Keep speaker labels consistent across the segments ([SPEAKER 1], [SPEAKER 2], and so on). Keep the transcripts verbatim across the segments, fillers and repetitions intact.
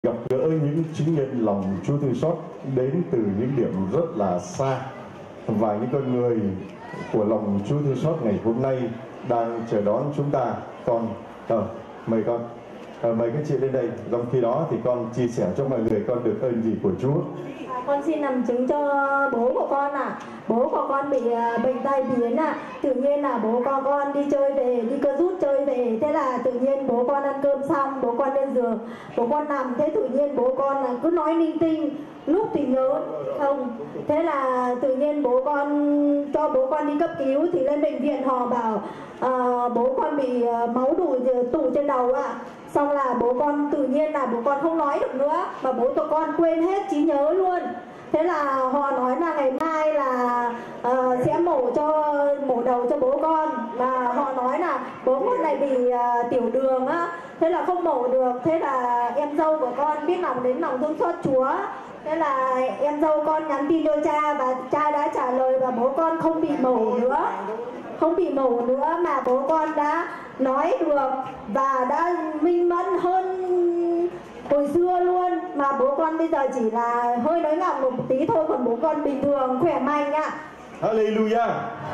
[SPEAKER 1] gặp gỡ những chứng nhân lòng Chúa thương xót đến từ những điểm rất là xa, và những con người của lòng Chúa thương xót ngày hôm nay đang chờ đón chúng ta. Con ờ, mời con ờ, mời các chị lên đây. Trong khi đó thì con chia sẻ cho mọi người con được ơn gì của Chúa.
[SPEAKER 2] Con xin làm chứng cho bố của con à. Bố của con bị uh, bệnh tai biến à. Tự nhiên là bố con con đi chơi về, đi cơ rút chơi về. Thế là tự nhiên bố con ăn cơm xong, bố con lên giường, bố con nằm. Thế tự nhiên bố con là cứ nói linh tinh, lúc thì nhớ không. Thế là tự nhiên bố con cho bố con đi cấp cứu. Thì lên bệnh viện họ bảo uh, bố con bị uh, máu đủ tụ trên đầu ạ. À. Xong là bố con tự nhiên là bố con không nói được nữa, mà bố tụi con quên hết trí nhớ luôn. Thế là họ nói là ngày mai là uh, sẽ mổ cho mổ đầu cho bố con, mà họ nói là bố con này bị uh, tiểu đường á, thế là không mổ được. Thế là em dâu của con biết lòng đến lòng thương xót Chúa, thế là em dâu con nhắn tin cho cha và cha đã trả lời, và bố con không bị mổ nữa, không bị mổ nữa mà bố con đã nói được và đã minh mẫn hơn hồi xưa luôn. Mà bố con bây giờ chỉ là hơi nói ngọng một tí thôi, còn bố con bình thường khỏe mạnh ạ.
[SPEAKER 1] Hallelujah.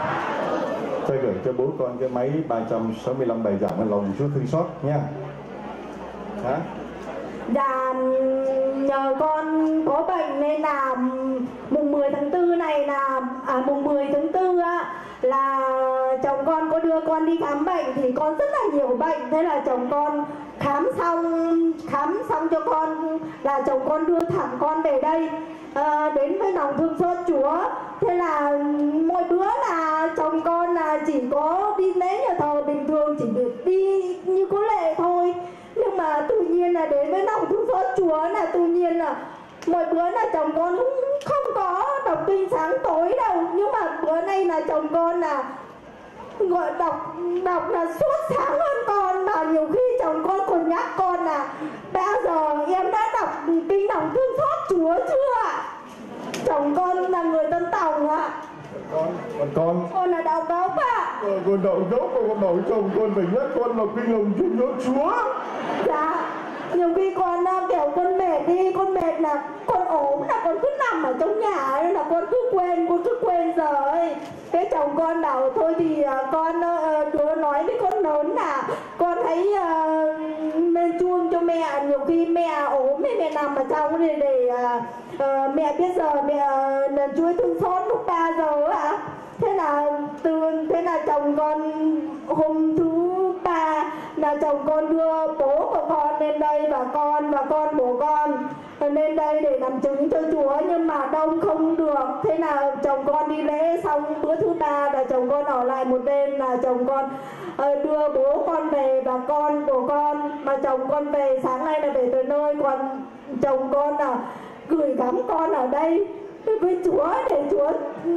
[SPEAKER 1] Tôi gửi cho bố con cái máy ba trăm sáu mươi lăm bài giảng lòng Chúa thương xót nha. Hả?
[SPEAKER 2] Dạ, nhờ con có bệnh nên là mùng mười tháng tư này là à mùng mười tháng tư á là chồng con có đưa con đi khám bệnh, thì con rất là nhiều bệnh. Thế là chồng con khám xong khám xong cho con là chồng con đưa thẳng con về đây à, đến với lòng thương xót Chúa. Thế là mỗi bữa là chồng con là chỉ có đi lễ nhà thờ bình thường, chỉ được đi như có lệ thôi. Nhưng mà tự nhiên là đến với lòng thương xót Chúa là tự nhiên là mỗi bữa là chồng con cũng không có đọc kinh sáng tối đâu, nhưng mà bữa nay là chồng con là gọi đọc đọc là suốt sáng hơn con, mà nhiều khi chồng con còn nhắc con là bây giờ em đã đọc kinh lòng thương xót Chúa chưa ạ? Chồng con là người Tân Tòng ạ.
[SPEAKER 1] Con, còn con
[SPEAKER 2] con là đạo gốc ạ.
[SPEAKER 1] Ờ, con đạo gốc mà con bảo chồng con phải nhắc con là kinh lòng Chúa nhớ Chúa.
[SPEAKER 2] Dạ, nhiều khi con kiểu con mệt đi, con mệt là con ốm là con cứ nằm ở trong nhà, nên là con cứ quên, con cứ quên giờ ấy. Cái chồng con bảo thôi thì con đứa nói với con lớn là con hãy uh, lên chuông cho mẹ, nhiều khi mẹ ốm hay mẹ nằm ở trong để, để uh, uh, mẹ biết giờ mẹ uh, Chúa thương xót lúc ba giờ ạ. Thế là từ thế là chồng con hôm thứ ba là chồng con đưa bố của con lên đây, và con và con bố con lên đây để làm chứng cho Chúa, nhưng mà đông không được. Thế là chồng con đi lễ xong bữa thứ ba là chồng con ở lại một đêm, là chồng con uh, đưa bố con về và con của con, mà chồng con về sáng nay là về tới nơi, còn chồng con là gửi gắm con ở đây với Chúa để Chúa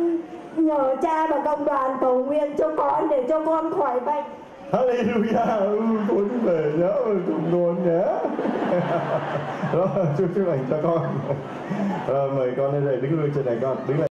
[SPEAKER 2] nhờ cha và cộng đoàn cầu nguyện cho con để cho con khỏi bệnh.
[SPEAKER 1] Hallelujah. Ừ, con về nhớ cùng con nhé. Rồi chúc chúc lành cho con. Rồi mời con lên đây đứng lên trên này con, đứng lên.